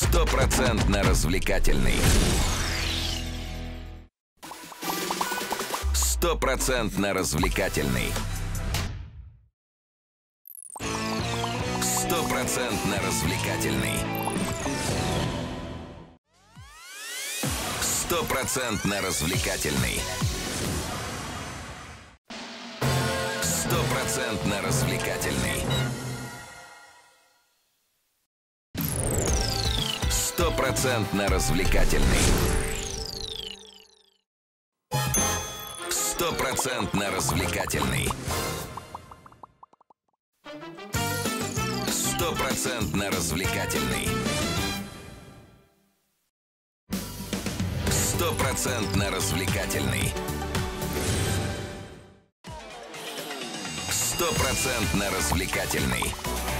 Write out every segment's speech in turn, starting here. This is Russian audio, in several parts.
Стопроцентно развлекательный. Стопроцентно развлекательный. Стопроцентно развлекательный. Стопроцентно развлекательный. Стопроцентно развлекательный. Стопроцентно развлекательный. Стопроцентно развлекательный. Стопроцентно развлекательный. Стопроцентно развлекательный. Стопроцентно развлекательный.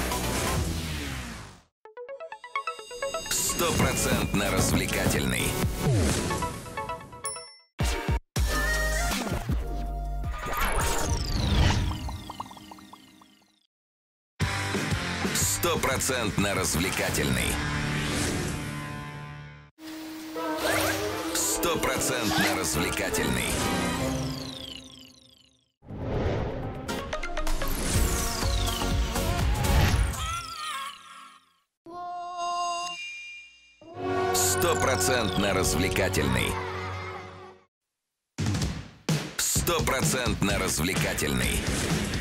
Стопроцентно развлекательный. Стопроцентно развлекательный. Стопроцентно развлекательный. Стопроцентно развлекательный. Стопроцентно развлекательный.